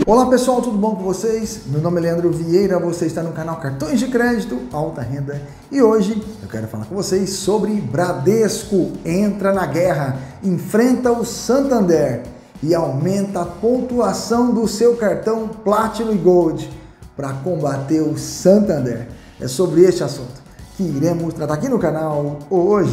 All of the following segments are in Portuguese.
Olá pessoal, tudo bom com vocês? Meu nome é Leandro Vieira, você está no canal Cartões de Crédito Alta Renda e hoje eu quero falar com vocês sobre Bradesco. Entra na guerra, enfrenta o Santander e aumenta a pontuação do seu cartão Platinum e Gold para combater o Santander. É sobre este assunto que iremos tratar aqui no canal hoje.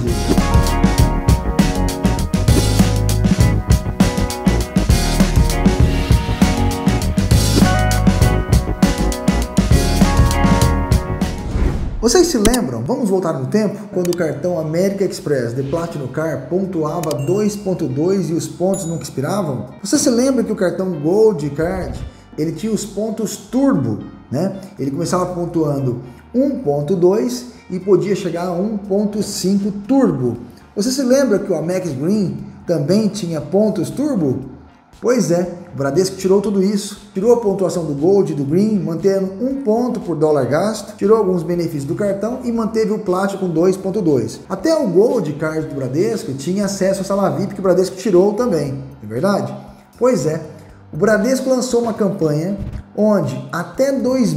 Vocês se lembram, vamos voltar no tempo, quando o cartão American Express The Platinum Card pontuava 2.2 e os pontos nunca expiravam? Você se lembra que o cartão Gold Card, ele tinha os pontos turbo, né? Ele começava pontuando 1.2 e podia chegar a 1.5 turbo. Você se lembra que o Amex Green também tinha pontos turbo? Pois é, o Bradesco tirou tudo isso, tirou a pontuação do Gold e do Green, mantendo 1 ponto por dólar gasto, tirou alguns benefícios do cartão e manteve o Platinum com 2.2. Até o Gold Card do Bradesco tinha acesso à sala VIP que o Bradesco tirou também, é verdade? Pois é, o Bradesco lançou uma campanha onde até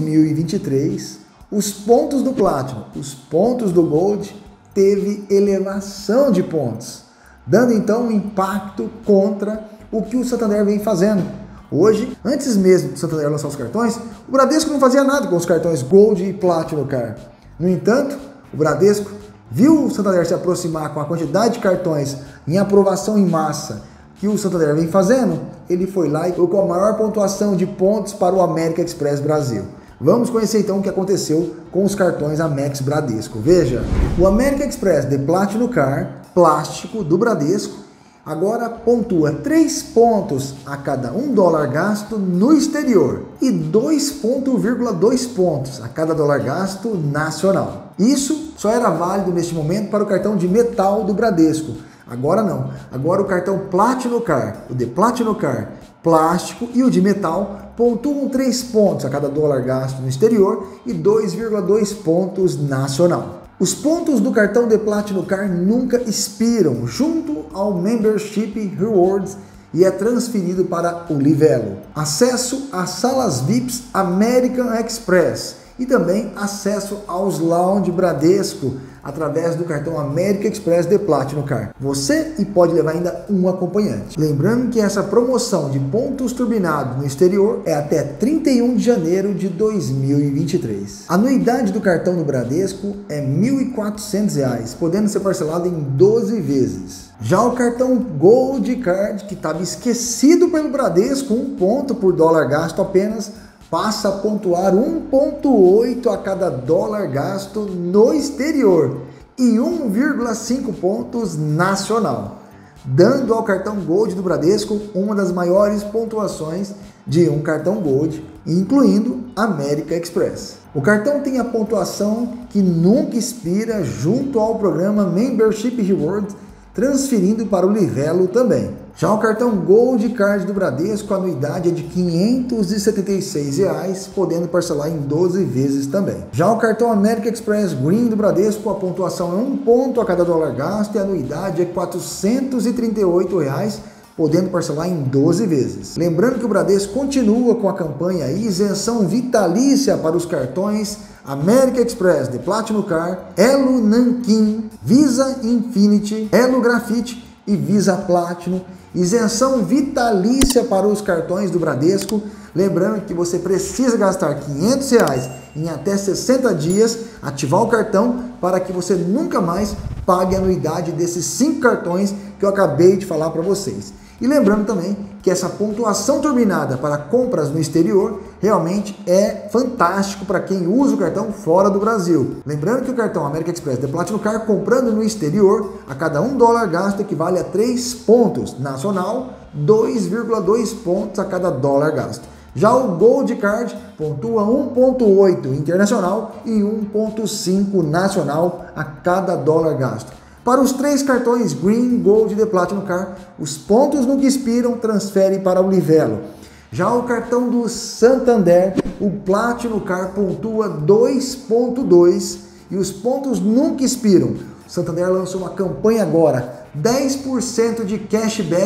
2023 os pontos do Platinum, os pontos do Gold teve elevação de pontos, dando então um impacto contra o que o Santander vem fazendo. Hoje, antes mesmo do Santander lançar os cartões, o Bradesco não fazia nada com os cartões Gold e Platinum Card. No entanto, o Bradesco viu o Santander se aproximar com a quantidade de cartões em aprovação em massa que o Santander vem fazendo, ele foi lá e colocou a maior pontuação de pontos para o American Express Brasil. Vamos conhecer então o que aconteceu com os cartões Amex Bradesco. Veja, o American Express The Platinum Card plástico do Bradesco agora pontua 3 pontos a cada $1 gasto no exterior e 2,2 pontos a cada dólar gasto nacional. Isso só era válido neste momento para o cartão de metal do Bradesco. Agora não. Agora o cartão Platinum Card, o The Platinum Card plástico e o de metal pontuam 3 pontos a cada dólar gasto no exterior e 2,2 pontos nacional. Os pontos do cartão The Platinum Card nunca expiram junto ao Membership Rewards e é transferido para o Livelo. Acesso às salas VIPs American Express e também acesso aos Lounge Bradesco através do cartão American Express The Platinum Card. Você pode levar ainda um acompanhante. Lembrando que essa promoção de pontos turbinados no exterior é até 31 de janeiro de 2023. A anuidade do cartão do Bradesco é R$ 1.400, podendo ser parcelado em 12 vezes. Já o cartão Gold Card, que estava esquecido pelo Bradesco, 1 ponto por dólar gasto apenas, passa a pontuar 1,8 a cada dólar gasto no exterior e 1,5 pontos nacional, dando ao cartão Gold do Bradesco uma das maiores pontuações de um cartão Gold, incluindo American Express. O cartão tem a pontuação que nunca expira junto ao programa Membership Rewards, transferindo para o Livelo também. Já o cartão Gold Card do Bradesco, a anuidade é de R$ 576, podendo parcelar em 12 vezes também. Já o cartão American Express Green do Bradesco, a pontuação é 1 ponto a cada dólar gasto e a anuidade é R$ 438, podendo parcelar em 12 vezes. Lembrando que o Bradesco continua com a campanha isenção vitalícia para os cartões American Express The Platinum Card, Elo Nankin, Visa Infinity, Elo Grafite e Visa Platinum. Isenção vitalícia para os cartões do Bradesco. Lembrando que você precisa gastar R$ 500 em até 60 dias, ativar o cartão para que você nunca mais pague a anuidade desses 5 cartões que eu acabei de falar para vocês. E lembrando também que essa pontuação turbinada para compras no exterior realmente é fantástico para quem usa o cartão fora do Brasil. Lembrando que o cartão American Express The Platinum Card comprando no exterior, a cada $1 gasto equivale a 3 pontos nacional, 2,2 pontos a cada dólar gasto. Já o Gold Card pontua 1,8 internacional e 1,5 nacional a cada dólar gasto. Para os 3 cartões Green, Gold e The Platinum Card, os pontos nunca expiram, transferem para o Livelo. Já o cartão do Santander, o Platinum Card pontua 2,2 e os pontos nunca expiram. O Santander lançou uma campanha agora, 10% de cashback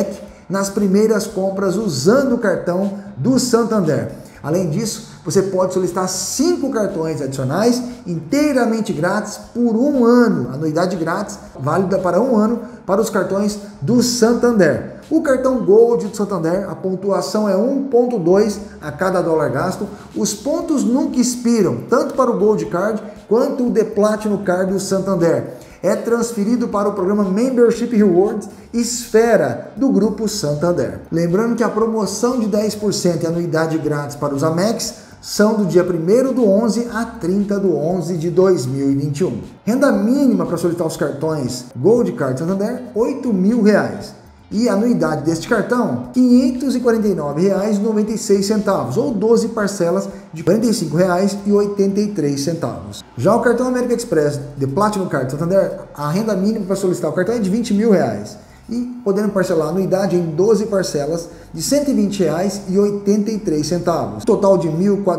nas primeiras compras usando o cartão do Santander. Além disso, você pode solicitar 5 cartões adicionais inteiramente grátis por 1 ano. Anuidade grátis, válida para 1 ano para os cartões do Santander. O cartão Gold do Santander, a pontuação é 1,2 a cada dólar gasto. Os pontos nunca expiram, tanto para o Gold Card quanto o The Platinum Card do Santander. É transferido para o programa Membership Rewards Esfera do Grupo Santander. Lembrando que a promoção de 10% e anuidade grátis para os Amex são do dia 1º do 11 a 30 do 11 de 2021. Renda mínima para solicitar os cartões Gold Card Santander, R$ 8.000. E a anuidade deste cartão, R$ 549,96, ou 12 parcelas de R$ 45,83. Já o cartão American Express The Platinum Card Santander, a renda mínima para solicitar o cartão é de R$ 20.000. E podendo parcelar a anuidade em 12 parcelas de R$ 120,83, total de R$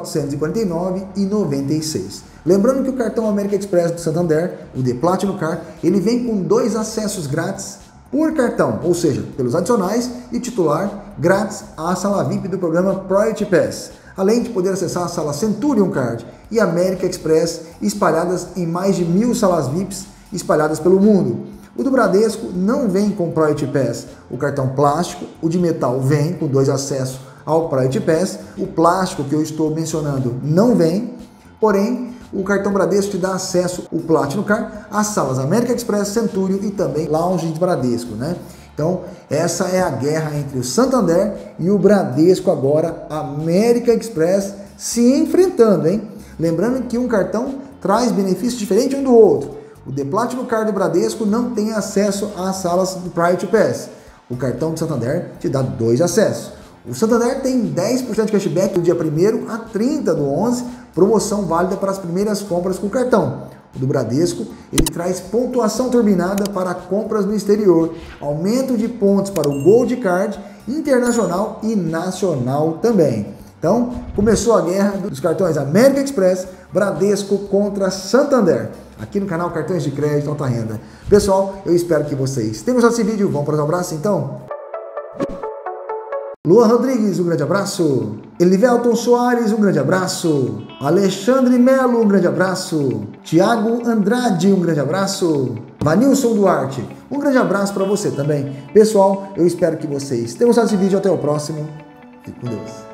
1.449,96. Lembrando que o cartão American Express do Santander, o The Platinum Card, ele vem com 2 acessos grátis por cartão, ou seja, pelos adicionais e titular grátis à sala VIP do programa Priority Pass, além de poder acessar a sala Centurion Card e American Express espalhadas em mais de 1.000 salas VIPs espalhadas pelo mundo. O do Bradesco não vem com Priority Pass, o cartão plástico, o de metal vem com 2 acessos ao Priority Pass, o plástico que eu estou mencionando não vem, porém o cartão Bradesco te dá acesso, o Platinum Card, às salas American Express, Centurion e também Lounge de Bradesco, né? Então, essa é a guerra entre o Santander e o Bradesco agora, American Express se enfrentando, hein? Lembrando que um cartão traz benefícios diferentes um do outro. O The Platinum Card do Bradesco não tem acesso às salas do Priority Pass. O cartão do Santander te dá 2 acessos. O Santander tem 10% de cashback do dia 1º a 30 do 11, promoção válida para as primeiras compras com cartão. O do Bradesco, ele traz pontuação turbinada para compras no exterior, aumento de pontos para o Gold Card, internacional e nacional também. Então, começou a guerra dos cartões American Express, Bradesco contra Santander, aqui no canal Cartões de Crédito Alta Renda. Pessoal, eu espero que vocês tenham gostado desse vídeo. Vamos para os abraços então? Luan Rodrigues, um grande abraço. Elivelton Soares, um grande abraço. Alexandre Melo, um grande abraço. Tiago Andrade, um grande abraço. Vanilson Duarte, um grande abraço para você também. Pessoal, eu espero que vocês tenham gostado desse vídeo. Até o próximo. Fique com Deus.